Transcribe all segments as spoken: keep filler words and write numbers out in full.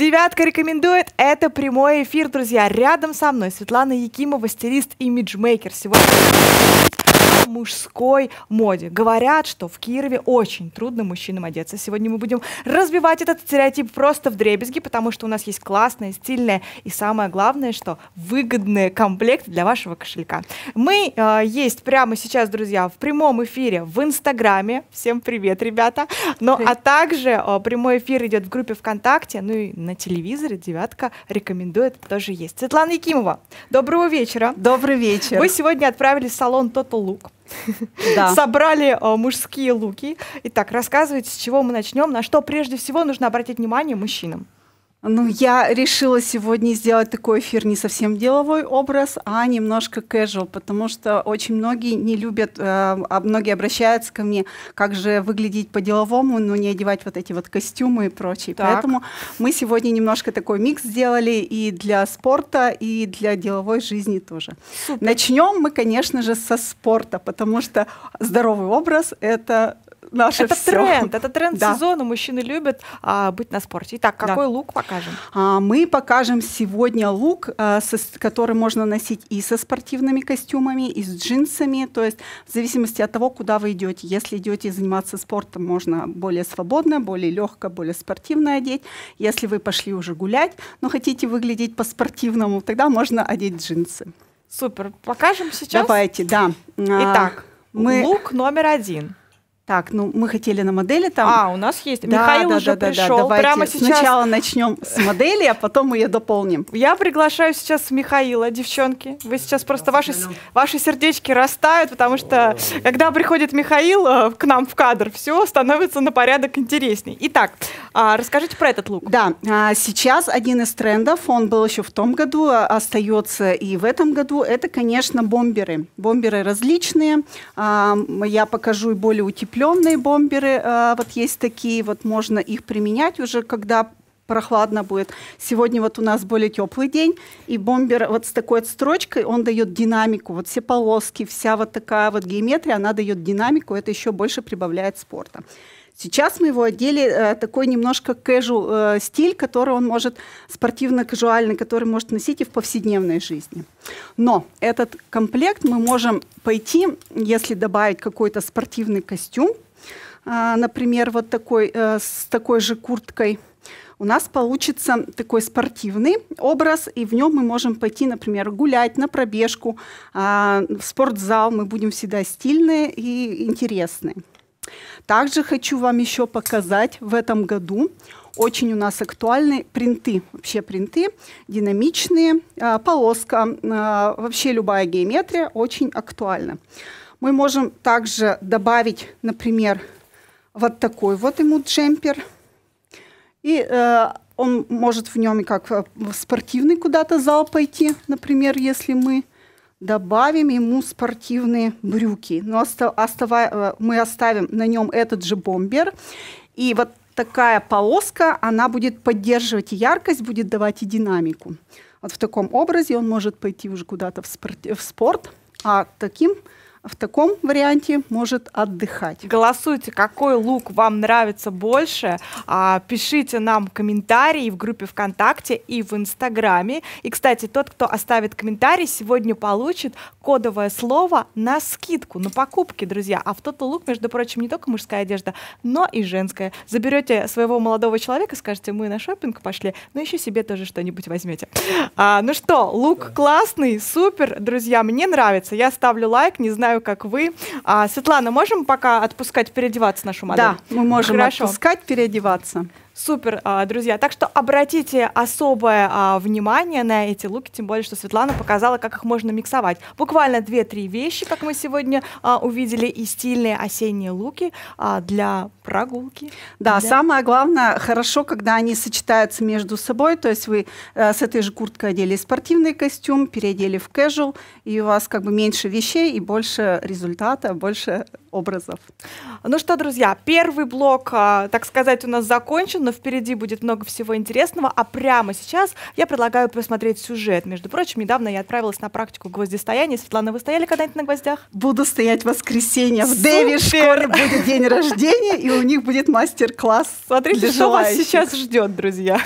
Девятка рекомендует. Это прямой эфир, друзья. Рядом со мной Светлана Якимова, стилист, имиджмейкер. Сегодня о мужской моде. Говорят, что в Кирове очень трудно мужчинам одеться. Сегодня мы будем разбивать этот стереотип просто вдребезги, потому что у нас есть классная, стильная и самое главное, что выгодный комплект для вашего кошелька. Мы э, есть прямо сейчас, друзья, в прямом эфире в Инстаграме. Всем привет, ребята. Ну, а также э, прямой эфир идет в группе ВКонтакте, ну и на телевизоре Девятка рекомендует, тоже есть. Светлана Якимова, доброго вечера. Добрый вечер. Вы сегодня отправились в салон Total Look. Да. Собрали э, мужские луки. Итак, рассказывайте, с чего мы начнем, на что прежде всего нужно обратить внимание мужчинам. Ну, я решила сегодня сделать такой эфир не совсем деловой образ, а немножко casual, потому что очень многие не любят, э, а многие обращаются ко мне, как же выглядеть по-деловому, но не одевать вот эти вот костюмы и прочее. Так. Поэтому мы сегодня немножко такой микс сделали и для спорта, и для деловой жизни тоже. Супер. Начнем мы, конечно же, со спорта, потому что здоровый образ — это... Наше это все. тренд, это тренд да. сезона. Мужчины любят а, быть на спорте. Итак, какой да. лук покажем? А, мы покажем сегодня лук, а, со, который можно носить и со спортивными костюмами, и с джинсами. То есть в зависимости от того, куда вы идете. Если идете заниматься спортом, можно более свободно, более легко, более спортивно одеть. Если вы пошли уже гулять, но хотите выглядеть по-спортивному, тогда можно одеть джинсы. Супер. Покажем сейчас? Давайте, да. Итак, мы... лук номер один. Так, ну мы хотели на модели там. А, у нас есть. Да, Михаил да, уже да, пришел. Да, да. Давайте прямо сейчас. Сначала начнем с модели, а потом мы ее дополним. Я приглашаю сейчас Михаила, девчонки. Вы сейчас просто ваши, ваши сердечки растают, потому что когда приходит Михаил к нам в кадр, все становится на порядок интересней. Итак, расскажите про этот лук. Да, сейчас один из трендов, он был еще в том году, остается и в этом году, это, конечно, бомберы. Бомберы различные. Я покажу и более утепленные. Бомберы, э, вот есть такие, вот можно их применять уже, когда прохладно будет. Сегодня вот у нас более теплый день, и бомбер вот с такой отстрочкой, он дает динамику. Вот все полоски, вся вот такая вот геометрия, она дает динамику, это еще больше прибавляет спорта. Сейчас мы его одели э, такой немножко casual э, стиль, который он может, спортивно-кажуальный, который может носить и в повседневной жизни. Но этот комплект мы можем пойти, если добавить какой-то спортивный костюм, э, например, вот такой, э, с такой же курткой, у нас получится такой спортивный образ, и в нем мы можем пойти, например, гулять на пробежку, э, в спортзал, мы будем всегда стильные и интересные. Также хочу вам еще показать в этом году очень у нас актуальные принты. Вообще принты динамичные, э, полоска, э, вообще любая геометрия очень актуальна. Мы можем также добавить, например, вот такой вот ему джемпер. И э, он может в нем и как в спортивный куда-то зал пойти, например, если мы добавим ему спортивные брюки. Но оставая, мы оставим на нем этот же бомбер. И вот такая полоска, она будет поддерживать и яркость, будет давать и динамику. Вот в таком образе он может пойти уже куда-то в спорт, в спорт, а таким... в таком варианте может отдыхать. Голосуйте, какой лук вам нравится больше. А, пишите нам комментарии в группе ВКонтакте и в Инстаграме. И, кстати, тот, кто оставит комментарий, сегодня получит кодовое слово на скидку, на покупки, друзья. А в Total Look, между прочим, не только мужская одежда, но и женская. Заберете своего молодого человека, скажете, мы на шопинг пошли, но еще себе тоже что-нибудь возьмете. А, ну что, лук классный, супер, друзья, мне нравится. Я ставлю лайк, не знаю, как вы. А, Светлана, можем пока отпускать, переодеваться нашу модель? Да, мы можем Хорошо. отпускать, переодеваться. Супер, а, друзья. Так что обратите особое а, внимание на эти луки, тем более, что Светлана показала, как их можно миксовать. Буквально две-три вещи, как мы сегодня а, увидели, и стильные осенние луки а, для прогулки. Да, для... самое главное, хорошо, когда они сочетаются между собой, то есть вы э, с этой же курткой одели спортивный костюм, переодели в casual, и у вас как бы меньше вещей и больше результата, больше образов. Ну что, друзья, первый блок, так сказать, у нас закончен, но впереди будет много всего интересного, а прямо сейчас я предлагаю посмотреть сюжет. Между прочим, недавно я отправилась на практику гвоздистояния. Светлана, вы стояли когда-нибудь на гвоздях? Буду стоять в воскресенье. В Дэви школе будет день рождения, и у них будет мастер-класс. Смотрите, для что желающих. вас сейчас ждет, друзья.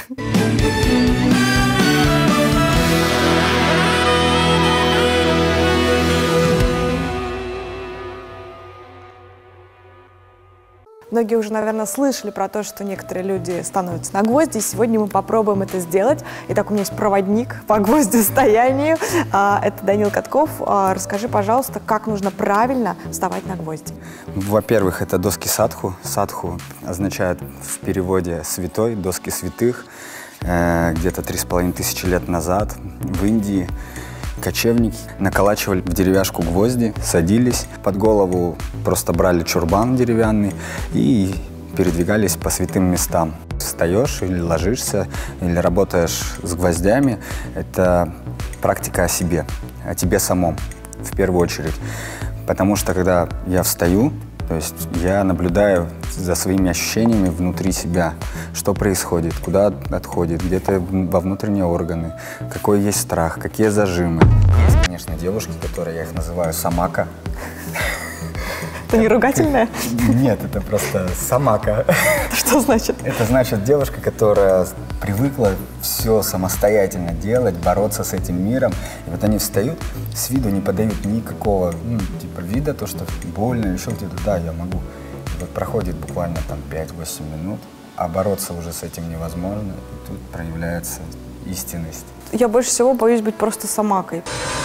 Многие уже, наверное, слышали про то, что некоторые люди становятся на гвозди. Сегодня мы попробуем это сделать. Итак, у меня есть проводник по гвоздистоянию. Это Данил Катков. Расскажи, пожалуйста, как нужно правильно вставать на гвозди. Во-первых, это доски садху. Садху означает в переводе «святой», доски святых. Где-то три с половиной тысячи лет назад в Индии кочевники наколачивали в деревяшку гвозди, садились, под голову просто брали чурбан деревянный и передвигались по святым местам. Встаешь или ложишься, или работаешь с гвоздями. Это практика о себе, о тебе самом в первую очередь. Потому что когда я встаю, то есть я наблюдаю за своими ощущениями внутри себя, что происходит, куда отходит, где-то во внутренние органы, какой есть страх, какие зажимы. Есть, конечно, девушки, которые, я их называю самака. Это не ругательное? Нет, это просто самака. Это что значит? Это значит девушка, которая привыкла все самостоятельно делать, бороться с этим миром. И вот они встают, с виду не подают никакого, ну, типа, вида, то, что больно, еще где-то, да, я могу. И вот проходит буквально там пять-восемь минут, а бороться уже с этим невозможно, и тут проявляется истинность. Я больше всего боюсь быть просто самакой.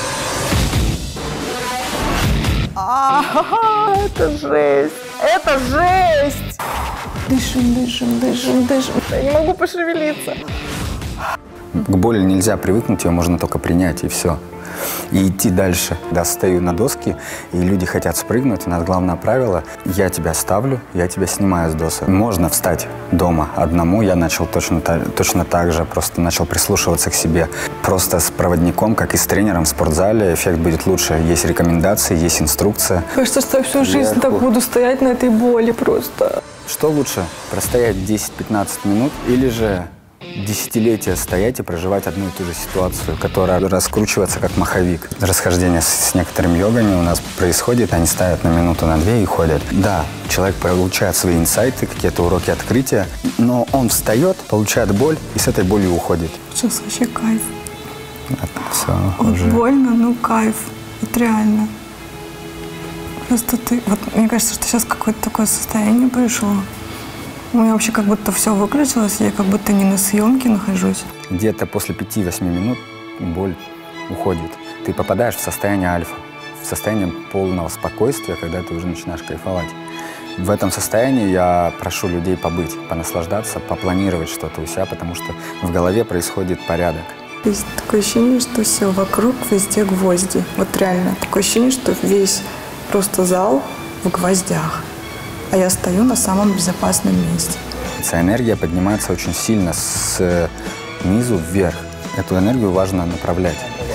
А, это жесть! Это жесть! Дышим, дышим, дышим, дышим. Я не могу пошевелиться. К боли нельзя привыкнуть, ее можно только принять, и все. И идти дальше. Да, стою на доске, и люди хотят спрыгнуть. У нас главное правило – я тебя ставлю, я тебя снимаю с досок. Можно встать дома одному. Я начал точно, точно так же, просто начал прислушиваться к себе. Просто с проводником, как и с тренером в спортзале, эффект будет лучше. Есть рекомендации, есть инструкция. Кажется, что я всю жизнь Вверху. так буду стоять на этой боли просто. Что лучше, простоять десять-пятнадцать минут или же десятилетия стоять и проживать одну и ту же ситуацию, которая раскручивается как маховик. Расхождение с, с некоторыми йогами у нас происходит, они ставят на минуту, на две и ходят. Да, человек получает свои инсайты, какие-то уроки открытия, но он встает, получает боль и с этой болью уходит. Сейчас вообще кайф. Это все вот уже... больно, но кайф. Вот реально. Просто ты... Вот мне кажется, что сейчас какое-то такое состояние пришло. У меня вообще как будто все выключилось, я как будто не на съемке нахожусь. Где-то после пяти-восьми минут боль уходит. Ты попадаешь в состояние альфа, в состояние полного спокойствия, когда ты уже начинаешь кайфовать. В этом состоянии я прошу людей побыть, понаслаждаться, попланировать что-то у себя, потому что в голове происходит порядок. Есть такое ощущение, что все вокруг везде гвозди. Вот реально. Такое ощущение, что весь просто зал в гвоздях. А я стою на самом безопасном месте. Эта энергия поднимается очень сильно с низу вверх. Эту энергию важно направлять.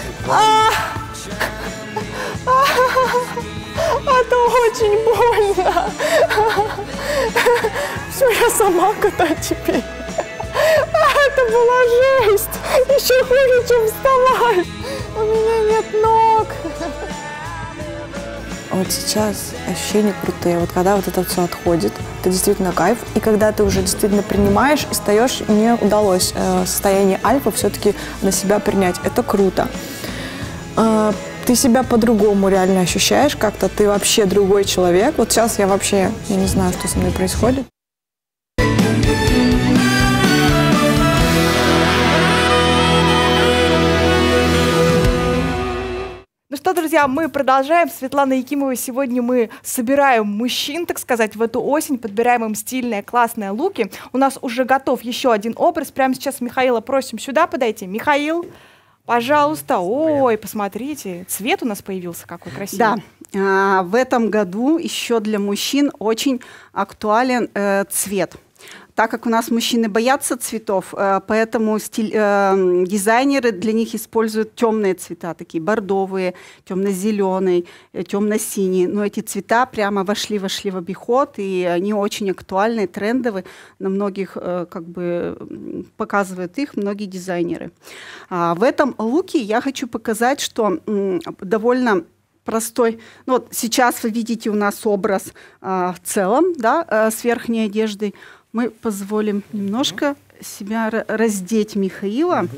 Это очень больно. Все, я сама катаю теперь. Это была жесть. Еще хуже, чем вставать. У меня нет ног. Вот сейчас ощущения крутые. Вот когда вот это все отходит, это действительно кайф. И когда ты уже действительно принимаешь и встаешь, мне удалось э, состояние альфа все-таки на себя принять. Это круто. Э, ты себя по-другому реально ощущаешь как-то. Ты вообще другой человек. Вот сейчас я вообще, я не знаю, что со мной происходит. Ну что, друзья, мы продолжаем. Светлана Якимова. Сегодня мы собираем мужчин, так сказать, в эту осень, подбираем им стильные, классные луки. У нас уже готов еще один образ. Прямо сейчас Михаила просим сюда подойти. Михаил, пожалуйста. Ой, посмотрите, цвет у нас появился какой красивый. Да, в этом году еще для мужчин очень актуален э, цвет. так как у нас мужчины боятся цветов, э, поэтому стиль, э, дизайнеры для них используют темные цвета, такие бордовые, темно-зеленый, э, темно-синий. Но эти цвета прямо вошли, вошли в обиход, и они очень актуальны, трендовые. На многих, э, как бы, показывают их многие дизайнеры. А в этом луке я хочу показать, что м, довольно простой. Ну, вот сейчас вы видите у нас образ а, в целом, да, а, с верхней одеждой. Мы позволим немножко себя раздеть Михаила. Mm-hmm.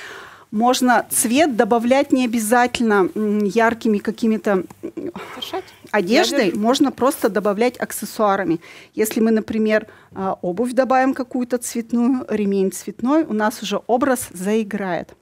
Можно цвет добавлять не обязательно м, яркими какими-то одеждой, можно просто добавлять аксессуарами. Если мы, например, а, обувь добавим какую-то цветную, ремень цветной, у нас уже образ заиграет.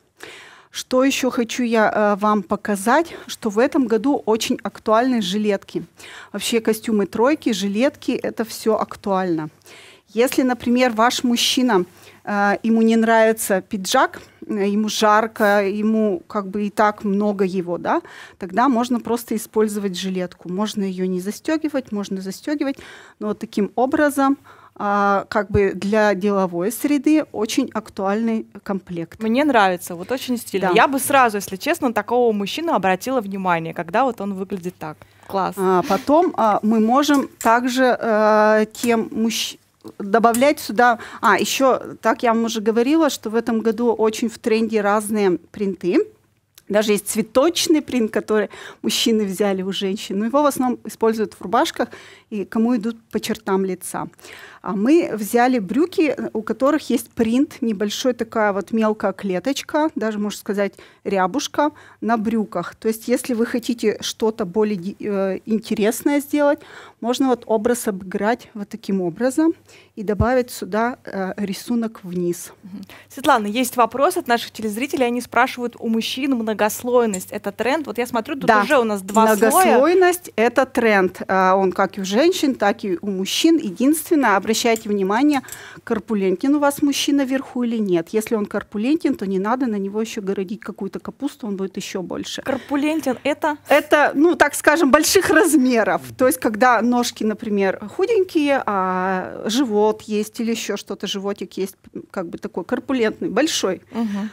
Что еще хочу я э, вам показать, что в этом году очень актуальны жилетки. Вообще костюмы тройки, жилетки, это все актуально. Если, например, ваш мужчина, э, ему не нравится пиджак, э, ему жарко, ему как бы и так много его, да, тогда можно просто использовать жилетку. Можно ее не застегивать, можно застегивать, но вот таким образом А, как бы для деловой среды очень актуальный комплект. Мне нравится, вот очень стильно. Да. Я бы сразу, если честно, на такого мужчину обратила внимание, когда вот он выглядит так. Класс. А, потом а, мы можем также а, тем мужчинам добавлять сюда... А, еще, так я вам уже говорила, что в этом году очень в тренде разные принты. Даже есть цветочный принт, который мужчины взяли у женщин. Но его в основном используют в рубашках и кому идут по чертам лица. А мы взяли брюки, у которых есть принт, небольшой такая вот мелкая клеточка, даже, можно сказать, рябушка на брюках. То есть если вы хотите что-то более э, интересное сделать, можно вот образ обыграть вот таким образом и добавить сюда э, рисунок вниз. Светлана, есть вопрос от наших телезрителей. Они спрашивают, у мужчин многослойность. Это тренд? Вот я смотрю, тут да, уже у нас два многослойность слоя. Многослойность – это тренд. Он как и у женщин, так и у мужчин. Единственное, обращайте внимание, корпулентен у вас мужчина вверху или нет. Если он корпулентен, то не надо на него еще городить какую-то капусту, он будет еще больше. Корпулентен – это? Это, ну, так скажем, больших размеров. То есть, когда ножки, например, худенькие, а живот есть или еще что-то, животик есть, как бы такой корпулентный, большой. Угу.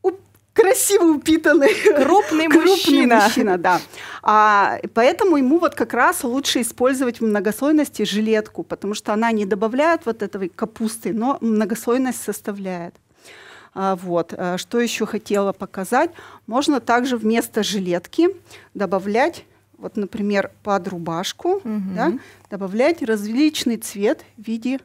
Красиво упитанный. Крупный, Крупный мужчина. мужчина, да. А, поэтому ему вот как раз лучше использовать в многослойности жилетку, потому что она не добавляет вот этой капусты, но многослойность составляет. А, вот. А, что еще хотела показать? Можно также вместо жилетки добавлять, вот, например, под рубашку, угу. да, добавлять различный цвет в виде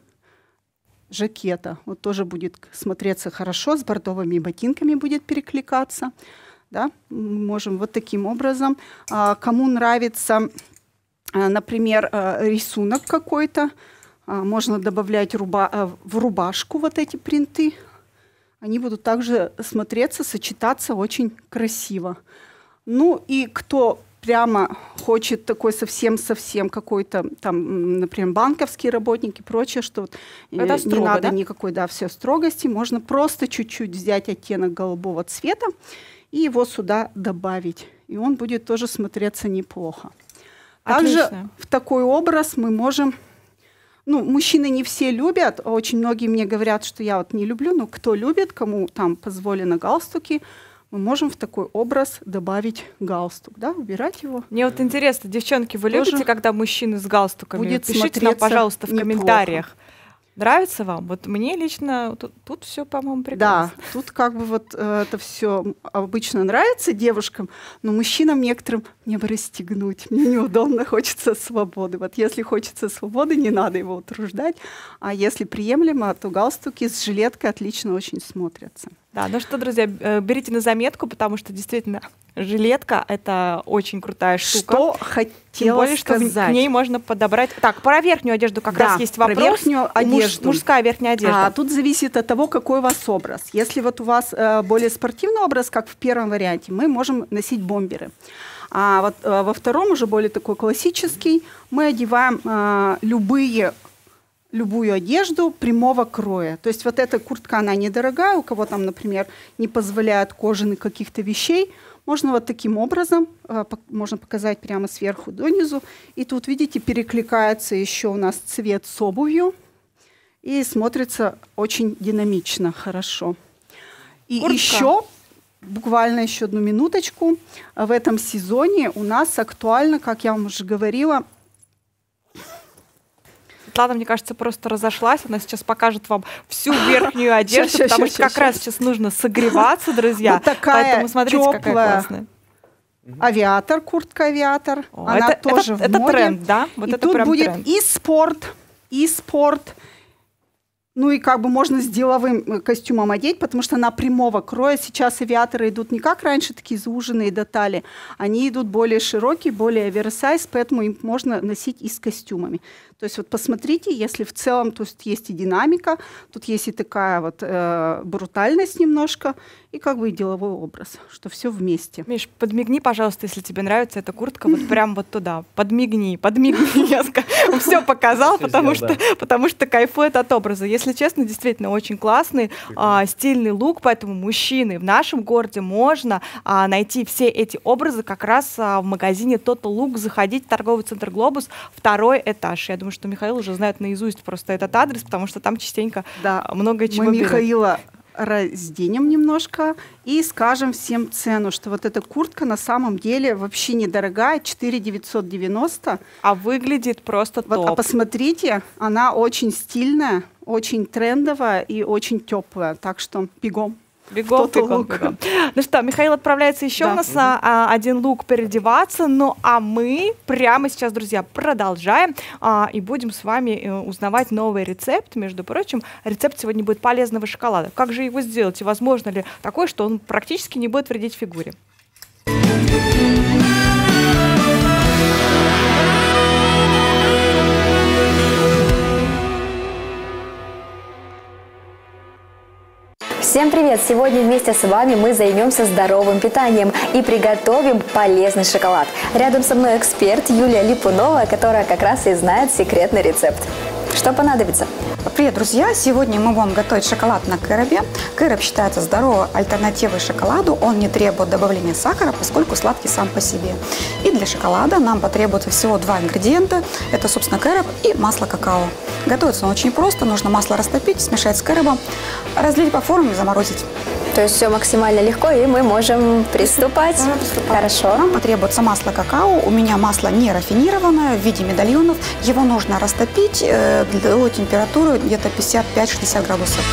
жакета. Вот тоже будет смотреться хорошо, с бордовыми ботинками будет перекликаться. Да? Можем вот таким образом. А, кому нравится, а, например, а, рисунок какой-то, а, можно добавлять руба а, в рубашку вот эти принты. Они будут также смотреться, сочетаться очень красиво. Ну и кто прямо хочет такой совсем-совсем какой-то, там, например, банковский работник и прочее, что это не строго, надо да? никакой, да, все строгости. Можно просто чуть-чуть взять оттенок голубого цвета и его сюда добавить. И он будет тоже смотреться неплохо. Также Отлично. В такой образ мы можем... Ну, мужчины не все любят. Очень многие мне говорят, что я вот не люблю. Но кто любит, кому там позволено галстуки, мы можем в такой образ добавить галстук, да, убирать его. Мне вот интересно, девчонки, вы Тоже любите, когда мужчины с галстуками? будет Пишите нам, пожалуйста, в неплохо. комментариях. Нравится вам? Вот мне лично тут, тут все, по-моему, прекрасно. Да, тут как бы вот э, это все обычно нравится девушкам, но мужчинам некоторым мне бы расстегнуть, мне неудобно, хочется свободы. Вот если хочется свободы, не надо его утруждать, а если приемлемо, то галстуки с жилеткой отлично очень смотрятся. Да, ну что, друзья, берите на заметку, потому что действительно жилетка — это очень крутая штука. Что хотела Тем более, сказать. Что к ней можно подобрать... Так, про верхнюю одежду как да, раз есть вопрос. Про верхнюю одежду. Муж, мужская верхняя одежда. А, тут зависит от того, какой у вас образ. Если вот у вас э, более спортивный образ, как в первом варианте, мы можем носить бомберы. А вот э, во втором, уже более такой классический, мы одеваем э, любые... любую одежду прямого кроя. То есть вот эта куртка, она недорогая, у кого там, например, не позволяет кожаных каких-то вещей, можно вот таким образом, э, по можно показать прямо сверху донизу. И тут, видите, перекликается еще у нас цвет с обувью. и смотрится очень динамично, хорошо. И Куртка. еще, буквально еще одну минуточку, в этом сезоне у нас актуально, как я вам уже говорила, Светлана, мне кажется, просто разошлась. Она сейчас покажет вам всю верхнюю одежду, Щас, потому щас, что как щас, раз щас. сейчас нужно согреваться, друзья. Вот такая Поэтому смотрите, какая теплая классная. авиатор, куртка авиатор. О, Она это, тоже это, в это моде. тренд, да? Вот И это тут прям будет тренд. и спорт, и спорт. Ну и как бы можно с деловым костюмом одеть, потому что она прямого кроя. Сейчас авиаторы идут не как раньше, такие зауженные до талии. Они идут более широкие, более оверсайз, поэтому им можно носить и с костюмами. То есть вот посмотрите, если в целом то есть, есть и динамика, тут есть и такая вот э, брутальность немножко, и как бы и деловой образ, что все вместе. Миш, подмигни, пожалуйста, если тебе нравится эта куртка, вот прям вот туда. Подмигни, подмигни. Я все показал, потому что, потому что кайфует от образа. Если честно, действительно очень классный, а, стильный лук, поэтому мужчины в нашем городе можно а, найти все эти образы как раз а, в магазине Total Look, заходить в торговый центр «Глобус», второй этаж. Я думаю, что Михаил уже знает наизусть просто этот адрес, потому что там частенько Да, много чего мы берет. Михаила разденем немножко и скажем всем цену, что вот эта куртка на самом деле вообще недорогая, четыре тысячи девятьсот девяносто. А выглядит просто Вот, топ. а посмотрите, она очень стильная, очень трендовая и очень теплая, так что бегом. Бегом, Total бегом, Look. бегом. Ну что, Михаил отправляется еще Да. у нас на а, один лук переодеваться, ну а мы прямо сейчас, друзья, продолжаем а, и будем с вами э, узнавать новый рецепт. Между прочим, рецепт сегодня будет полезного шоколада. Как же его сделать и возможно ли такое, что он практически не будет вредить фигуре? Всем привет! Сегодня вместе с вами мы займемся здоровым питанием и приготовим полезный шоколад. Рядом со мной эксперт Юлия Липунова, которая как раз и знает секретный рецепт. Что понадобится? Привет, друзья! Сегодня мы будем готовить шоколад на кэробе. Кэроб считается здоровой альтернативой шоколаду. Он не требует добавления сахара, поскольку сладкий сам по себе. И для шоколада нам потребуется всего два ингредиента. Это, собственно, кэроб и масло какао. Готовится он очень просто. Нужно масло растопить, смешать с кэробом, разлить по форме и заморозить. То есть все максимально легко, и мы можем приступать. Да, приступаем. Хорошо. Нам потребуется масло какао. У меня масло не рафинированное, в виде медальонов. Его нужно растопить э, до температуры где-то пятьдесят пять — шестьдесят градусов.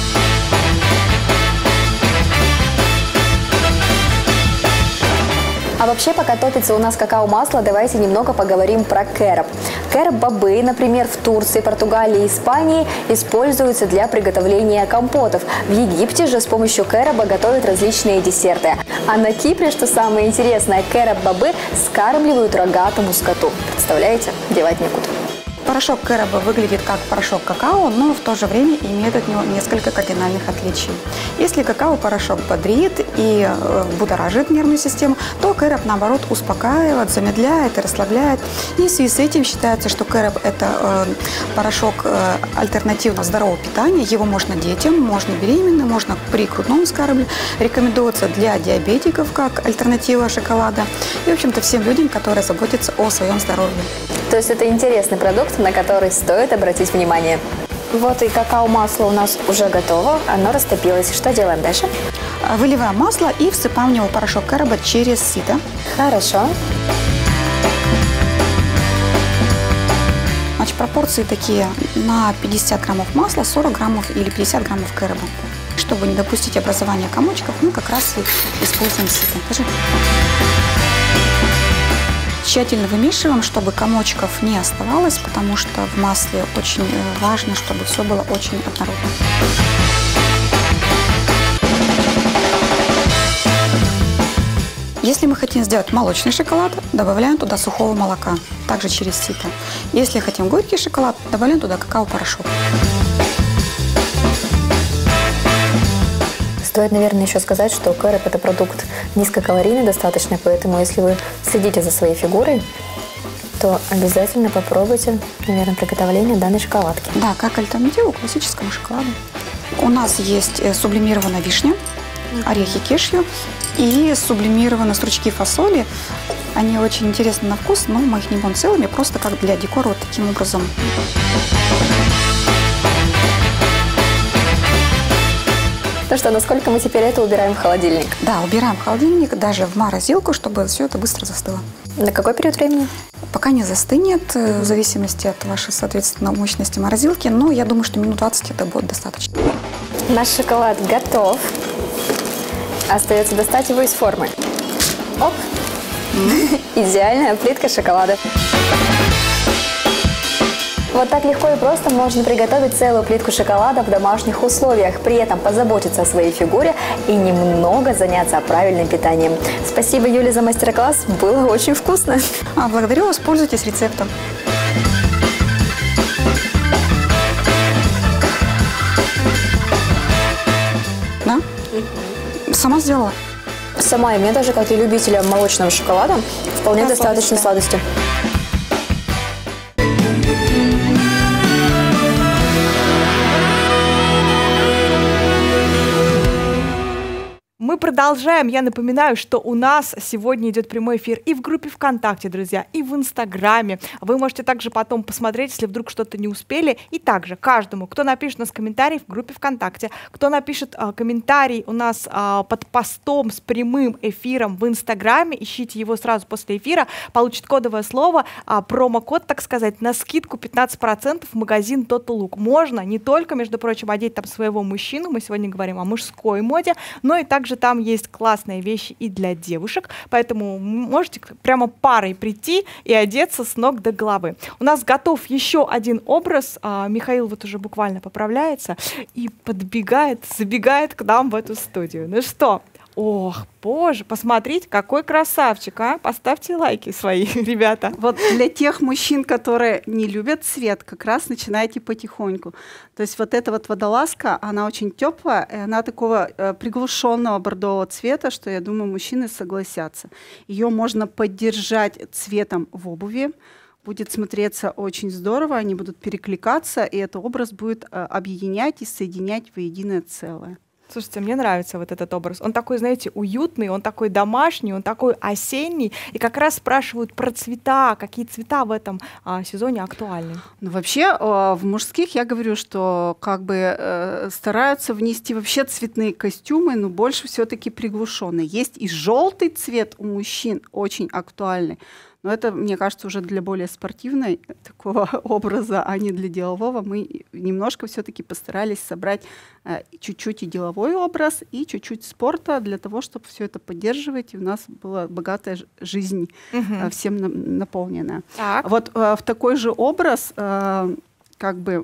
А вообще, пока топится у нас какао-масло, давайте немного поговорим про кэроб. Кэроб-бобы, например, в Турции, Португалии, Испании используются для приготовления компотов. В Египте же с помощью кэроба готовят различные десерты. А на Кипре, что самое интересное, кэроб-бобы скармливают рогатому скоту. Представляете? Девать некуда. Порошок кэроба выглядит как порошок какао, но в то же время имеет от него несколько кардинальных отличий. Если какао-порошок бодрит и э, будоражит нервную систему, то кэроб, наоборот, успокаивает, замедляет и расслабляет. И в связи с этим считается, что кэроб – это э, порошок э, альтернативного здорового питания. Его можно детям, можно беременным, можно при грудном вскармливании. Рекомендуется для диабетиков как альтернатива шоколада. И, в общем-то, всем людям, которые заботятся о своем здоровье. То есть это интересный продукт, на который стоит обратить внимание. Вот и какао-масло у нас уже готово, оно растопилось. Что делаем дальше? Выливаем масло и всыпаем в него порошок кэроба через сито. Хорошо. Значит, пропорции такие: на пятьдесят граммов масла, сорок граммов или пятьдесят граммов кэроба. Чтобы не допустить образования комочков, мы как раз и используем сито. Покажи. Тщательно вымешиваем, чтобы комочков не оставалось, потому что в масле очень важно, чтобы все было очень однородно. Если мы хотим сделать молочный шоколад, добавляем туда сухого молока, также через сито. Если хотим горький шоколад, добавляем туда какао-порошок. Стоит, наверное, еще сказать, что кэроп – это продукт низкокалорийный достаточно, поэтому если вы следите за своей фигурой, то обязательно попробуйте, наверное, приготовление данной шоколадки. Да, как альтернативу классическому шоколаду. У нас есть сублимированная вишня, орехи кешью и сублимированные стручки фасоли. Они очень интересны на вкус, но мы их не будем целыми, просто как для декора вот таким образом. Ну что, насколько мы теперь это убираем в холодильник? Да, убираем в холодильник, даже в морозилку, чтобы все это быстро застыло. На какой период времени? Пока не застынет, в зависимости от вашей, соответственно, мощности морозилки, но я думаю, что минут двадцать это будет достаточно. Наш шоколад готов. Остается достать его из формы. Оп! Идеальная плитка шоколада. Вот так легко и просто можно приготовить целую плитку шоколада в домашних условиях, при этом позаботиться о своей фигуре и немного заняться правильным питанием. Спасибо, Юля, за мастер-класс. Было очень вкусно. А, благодарю вас, пользуйтесь рецептом. Да? Сама сделала. Сама, и мне даже, как и любителям молочного шоколада, вполне достаточно сладости. Мы продолжаем. Я напоминаю, что у нас сегодня идет прямой эфир и в группе ВКонтакте, друзья, и в Инстаграме. Вы можете также потом посмотреть, если вдруг что-то не успели. И также каждому, кто напишет у нас комментарий в группе ВКонтакте, кто напишет а, комментарий у нас а, под постом с прямым эфиром в Инстаграме, ищите его сразу после эфира, получит кодовое слово, а, промокод, так сказать, на скидку пятнадцать процентов в магазин Total Look. Можно не только, между прочим, одеть там своего мужчину, мы сегодня говорим о мужской моде, но и также там есть классные вещи и для девушек, поэтому можете прямо парой прийти и одеться с ног до головы. У нас готов еще один образ. А, Михаил вот уже буквально поправляется и подбегает, забегает к нам в эту студию. Ну что? Ох, боже, посмотрите, какой красавчик, а? Поставьте лайки свои, ребята. Вот для тех мужчин, которые не любят цвет, как раз начинайте потихоньку. То есть вот эта вот водолазка, она очень теплая, и она такого э, приглушенного бордового цвета, что, я думаю, мужчины согласятся. Ее можно поддержать цветом в обуви, будет смотреться очень здорово, они будут перекликаться, и этот образ будет э, объединять и соединять в единое целое. Слушайте, мне нравится вот этот образ. Он такой, знаете, уютный, он такой домашний, он такой осенний. И как раз спрашивают про цвета, какие цвета в этом а, сезоне актуальны. Ну, вообще, э, в мужских я говорю, что как бы э, стараются внести вообще цветные костюмы, но больше все-таки приглушенные. Есть и желтый цвет у мужчин, очень актуальный. Но это, мне кажется, уже для более спортивной такого образа, а не для делового. Мы немножко все-таки постарались собрать э, чуть-чуть и деловой образ, и чуть-чуть спорта для того, чтобы все это поддерживать, и у нас была богатая жизнь, угу. э, всем на, наполненная. Так. Вот э, в такой же образ, э, как бы...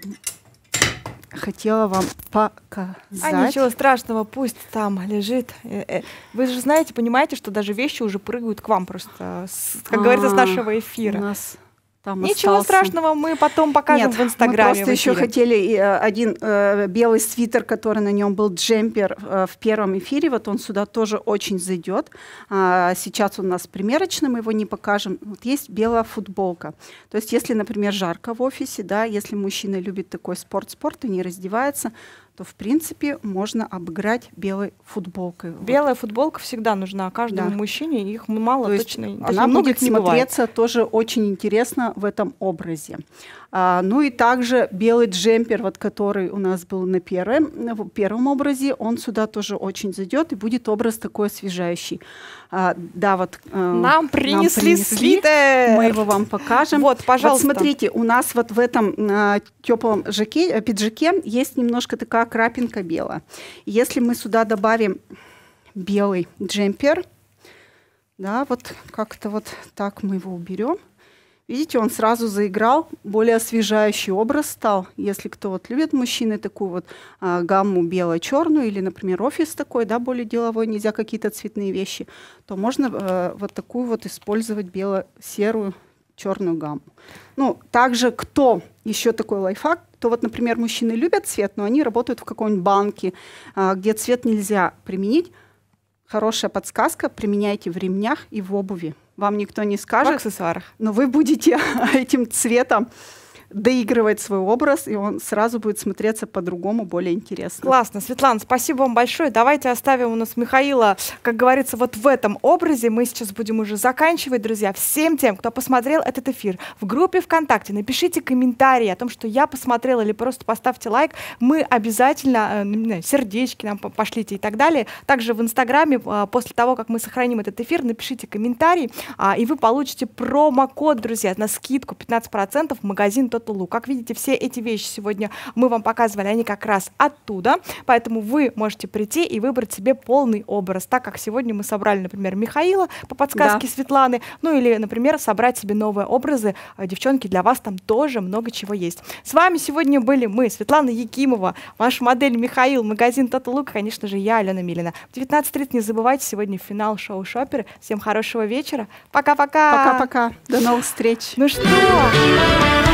хотела вам показать. А ничего страшного, пусть там лежит. Вы же знаете, понимаете, что даже вещи уже прыгают к вам просто, как говорится, с нашего эфира. У нас там Ничего остался. страшного, мы потом покажем Нет, в Инстаграме. Мы просто еще хотели э, один э, белый свитер, который на нем был джемпер э, в первом эфире. Вот он сюда тоже очень зайдет. А, сейчас у нас примерочный, мы его не покажем. Вот есть белая футболка. То есть, если, например, жарко в офисе, да, если мужчина любит такой спорт-спорт и не раздевается, то, в принципе, можно обыграть белой футболкой. Белая вот. Футболка всегда нужна каждому да. мужчине, их мало, то точно. Есть она будет смотреться бывает. Тоже очень интересно в этом образе. А, ну и также белый джемпер, вот, который у нас был на первом, в первом образе, он сюда тоже очень зайдет, и будет образ такой освежающий. А, да, вот, э, нам принесли, нам принесли свитер. Мы его вам покажем. Вот, пожалуйста. Вот смотрите, у нас вот в этом э, теплом жаке, пиджаке есть немножко такая крапинка белая. Если мы сюда добавим белый джемпер, да, вот как-то вот так мы его уберем. Видите, он сразу заиграл, более освежающий образ стал. Если кто вот любит мужчины такую вот а, гамму бело-черную или, например, офис такой, да, более деловой, нельзя какие-то цветные вещи, то можно а, вот такую вот использовать бело-серую черную гамму. Ну, также кто, еще такой лайфхак, то вот, например, мужчины любят цвет, но они работают в каком-нибудь банке, а, где цвет нельзя применить. Хорошая подсказка, применяйте в ремнях и в обуви. Вам никто не скажет. В аксессуарах. Но вы будете этим цветом доигрывать свой образ, и он сразу будет смотреться по-другому, более интересно. Классно. Светлана, спасибо вам большое. Давайте оставим у нас Михаила, как говорится, вот в этом образе. Мы сейчас будем уже заканчивать, друзья. Всем тем, кто посмотрел этот эфир в группе ВКонтакте, напишите комментарии о том, что я посмотрела, или просто поставьте лайк. Мы обязательно, э, сердечки нам пошлите и так далее. Также в Инстаграме, э, после того, как мы сохраним этот эфир, напишите комментарий, э, и вы получите промокод, друзья, на скидку пятнадцать процентов в магазин Total Look. Как видите, все эти вещи сегодня мы вам показывали, они как раз оттуда, поэтому вы можете прийти и выбрать себе полный образ, так как сегодня мы собрали, например, Михаила по подсказке, да, Светланы, ну или, например, собрать себе новые образы. Девчонки, для вас там тоже много чего есть. С вами сегодня были мы, Светлана Якимова, ваша модель Михаил, магазин Total Look, конечно же, я, Алена Милина. В девятнадцать тридцать не забывайте, сегодня финал шоу «Шоперы». Всем хорошего вечера. Пока-пока. Пока-пока. До новых встреч. Ну что?